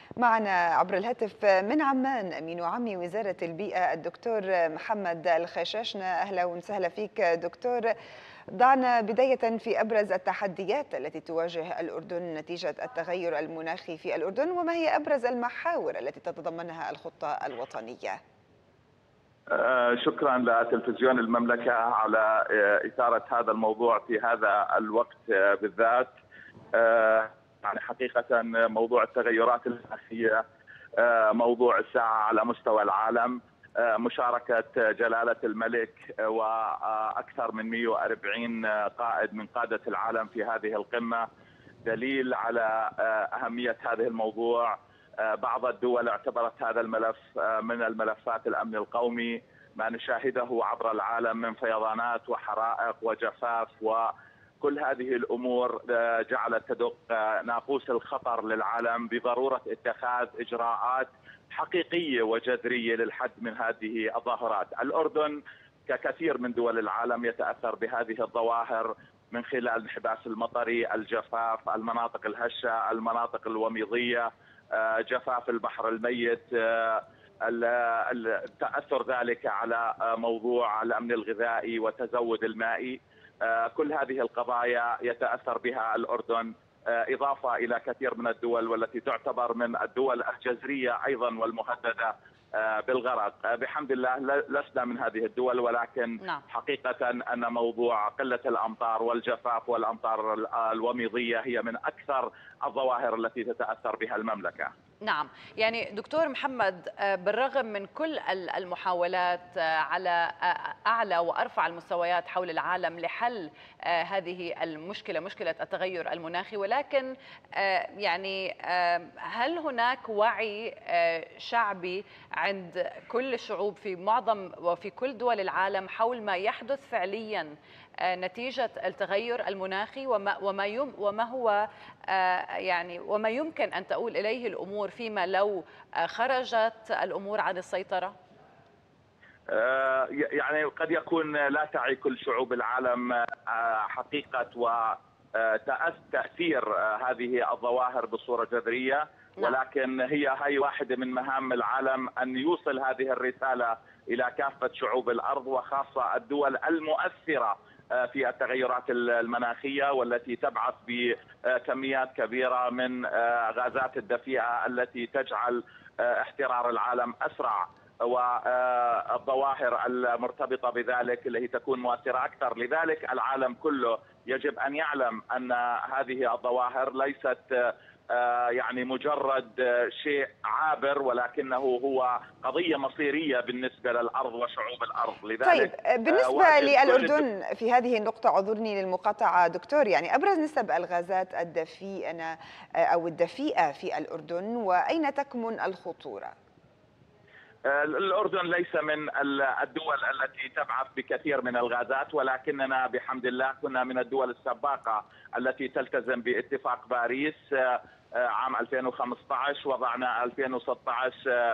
معنا عبر الهاتف من عمان أمين عام وزارة البيئة الدكتور محمد الخشاشنة. أهلا وسهلا فيك دكتور. ضعنا بداية في أبرز التحديات التي تواجه الأردن نتيجة التغير المناخي في الأردن، وما هي أبرز المحاور التي تتضمنها الخطة الوطنية؟ شكرا لتلفزيون المملكة على إثارة هذا الموضوع في هذا الوقت بالذات. يعني حقيقة موضوع التغيرات المناخية موضوع الساعة على مستوى العالم. مشاركة جلالة الملك وأكثر من 140 قائد من قادة العالم في هذه القمة دليل على أهمية هذه الموضوع. بعض الدول اعتبرت هذا الملف من الملفات الأمن القومي. ما نشاهده عبر العالم من فيضانات وحرائق وجفاف وكل هذه الأمور جعلت تدق ناقوس الخطر للعالم بضرورة اتخاذ إجراءات حقيقية وجذرية للحد من هذه الظاهرات. الأردن ككثير من دول العالم يتأثر بهذه الظواهر من خلال الانحباس المطري، الجفاف، المناطق الهشة، المناطق الوميضية، جفاف البحر الميت، تأثر ذلك على موضوع الأمن الغذائي وتزود المائي. كل هذه القضايا يتأثر بها الأردن، إضافة إلى كثير من الدول والتي تعتبر من الدول الجزرية أيضا والمهددة بالغرق. بحمد الله لسنا من هذه الدول، ولكن حقيقة أن موضوع قلة الأمطار والجفاف والأمطار الوميضية هي من أكثر الظواهر التي تتأثر بها المملكة. نعم، يعني دكتور محمد، بالرغم من كل المحاولات على أعلى وأرفع المستويات حول العالم لحل هذه المشكلة، مشكلة التغير المناخي، ولكن يعني هل هناك وعي شعبي عند كل الشعوب في معظم وفي كل دول العالم حول ما يحدث فعليا نتيجة التغير المناخي وما هو يعني وما يمكن أن تؤول إليه الأمور فيما لو خرجت الأمور عن السيطرة؟ يعني قد يكون لا تعي كل شعوب العالم حقيقة وتأثير هذه الظواهر بصورة جذرية، ولكن هي واحدة من مهام العالم أن يوصل هذه الرسالة إلى كافة شعوب الأرض، وخاصة الدول المؤثرة في التغيرات المناخية والتي تبعث بكميات كبيرة من غازات الدفيئة التي تجعل احترار العالم أسرع، والظواهر المرتبطة بذلك اللي هي تكون مؤثرة أكثر. لذلك العالم كله يجب أن يعلم أن هذه الظواهر ليست يعني مجرد شيء عابر، ولكنه هو قضية مصيرية بالنسبة للأرض وشعوب الأرض. لذلك طيب، بالنسبة للأردن في هذه النقطة، اعذرني للمقاطعة دكتور، يعني أبرز نسب الغازات الدفيئة أو الدفيئة في الأردن، وأين تكمن الخطورة؟ الأردن ليس من الدول التي تبعث بكثير من الغازات، ولكننا بحمد الله كنا من الدول السباقة التي تلتزم باتفاق باريس عام 2015. وضعنا 2016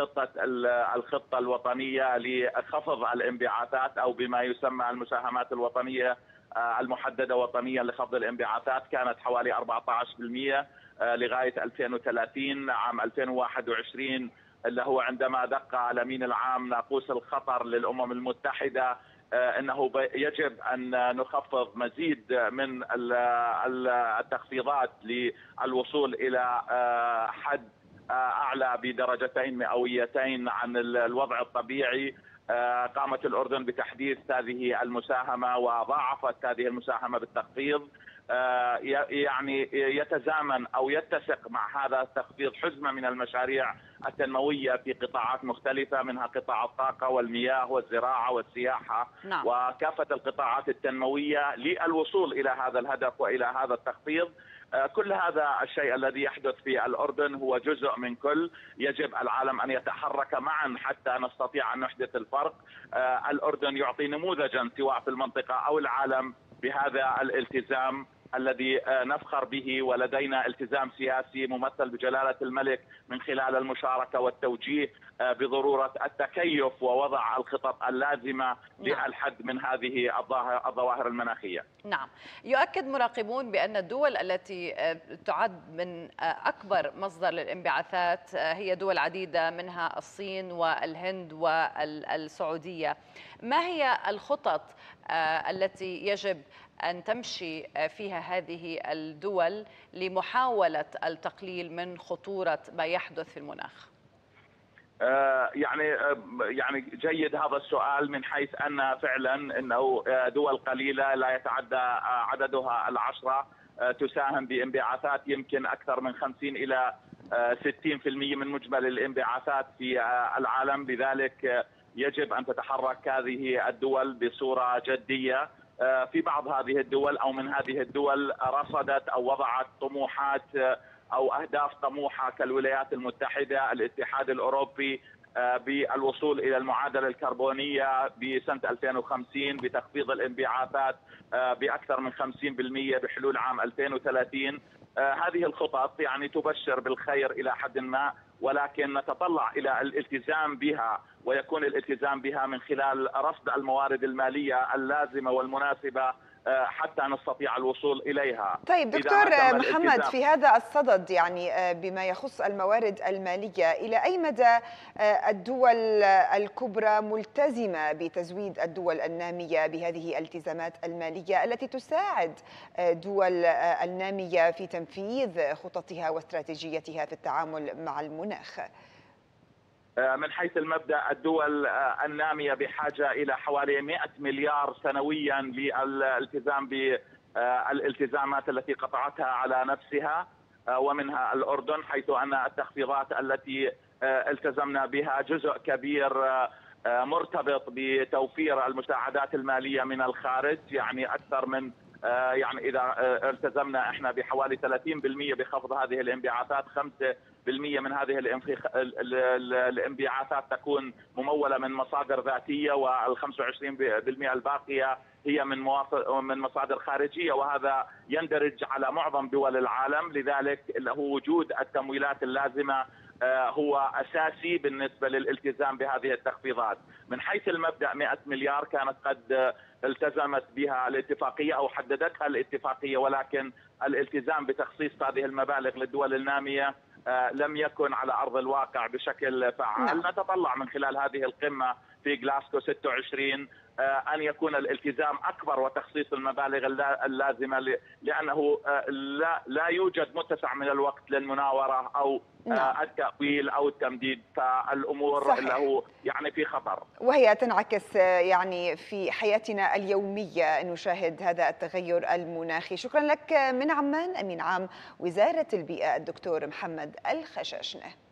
الخطة الوطنية لخفض الانبعاثات، أو بما يسمى المساهمات الوطنية المحددة وطنيا لخفض الانبعاثات، كانت حوالي 14% لغاية 2030. عام 2021 اللي هو عندما دق على الأمين العام ناقوس الخطر للأمم المتحدة أنه يجب أن نخفض مزيد من التخفيضات للوصول إلى حد أعلى بدرجتين مئويتين عن الوضع الطبيعي. قامت الأردن بتحديث هذه المساهمة وضاعفت هذه المساهمة بالتخفيض. يعني يتزامن أو يتسق مع هذا التخفيض حزمة من المشاريع التنموية في قطاعات مختلفة، منها قطاع الطاقة والمياه والزراعة والسياحة. وكافة القطاعات التنموية للوصول إلى هذا الهدف وإلى هذا التخفيض. كل هذا الشيء الذي يحدث في الأردن هو جزء من كل. يجب العالم أن يتحرك معا حتى نستطيع أن نحدث الفرق. الأردن يعطي نموذجا سواء في المنطقة أو العالم بهذا الالتزام. الذي نفخر به، ولدينا التزام سياسي ممثل بجلالة الملك من خلال المشاركة والتوجيه بضرورة التكيف ووضع الخطط اللازمة للحد من هذه الظواهر المناخية. نعم، يؤكد مراقبون بأن الدول التي تعد من أكبر مصدر للانبعاثات هي دول عديدة، منها الصين والهند والسعودية. ما هي الخطط التي يجب أن تمشي فيها هذه الدول لمحاولة التقليل من خطورة ما يحدث في المناخ؟ يعني جيد هذا السؤال، من حيث أن فعلا أنه دول قليلة لا يتعدى عددها العشرة تساهم بانبعاثات يمكن أكثر من 50 إلى 60% من مجمل الانبعاثات في العالم. لذلك يجب أن تتحرك هذه الدول بصورة جدية. في بعض هذه الدول أو من هذه الدول رصدت أو وضعت طموحات أو أهداف طموحة كالولايات المتحدة، الاتحاد الأوروبي، بالوصول إلى المعادلة الكربونية بسنة 2050 بتخفيض الانبعاثات بأكثر من 50% بحلول عام 2030. هذه الخطط يعني تبشر بالخير إلى حد ما، ولكن نتطلع إلى الالتزام بها، ويكون الالتزام بها من خلال رصد الموارد المالية اللازمة والمناسبة حتى نستطيع الوصول إليها. طيب دكتور محمد، في هذا الصدد يعني بما يخص الموارد المالية، إلى أي مدى الدول الكبرى ملتزمة بتزويد الدول النامية بهذه الالتزامات المالية التي تساعد دول النامية في تنفيذ خططها واستراتيجيتها في التعامل مع المناخ؟ من حيث المبدأ الدول النامية بحاجة إلى حوالي 100 مليار سنويا للالتزام بالالتزامات التي قطعتها على نفسها، ومنها الأردن، حيث أن التخفيضات التي التزمنا بها جزء كبير مرتبط بتوفير المساعدات المالية من الخارج. يعني أكثر من يعني إذا التزمنا إحنا بحوالي 30% بخفض هذه الانبعاثات، 5% من هذه الانبعاثات تكون ممولة من مصادر ذاتية، وال25% الباقية هي من مصادر خارجية، وهذا يندرج على معظم دول العالم. لذلك له وجود التمويلات اللازمة هو أساسي بالنسبة للالتزام بهذه التخفيضات. من حيث المبدأ 100 مليار كانت قد التزمت بها الاتفاقية أو حددتها الاتفاقية، ولكن الالتزام بتخصيص هذه المبالغ للدول النامية لم يكن على أرض الواقع بشكل فعال. نتطلع من خلال هذه القمة في غلاسكو 26 أن يكون الالتزام أكبر وتخصيص المبالغ اللازمة، لأنه لا يوجد متسع من الوقت للمناورة أو التأويل أو التمديد، فالأمور له يعني في خطر، وهي تنعكس يعني في حياتنا اليومية. نشاهد هذا التغير المناخي. شكرا لك من عمان أمين عام وزارة البيئة الدكتور محمد الخشاشنة.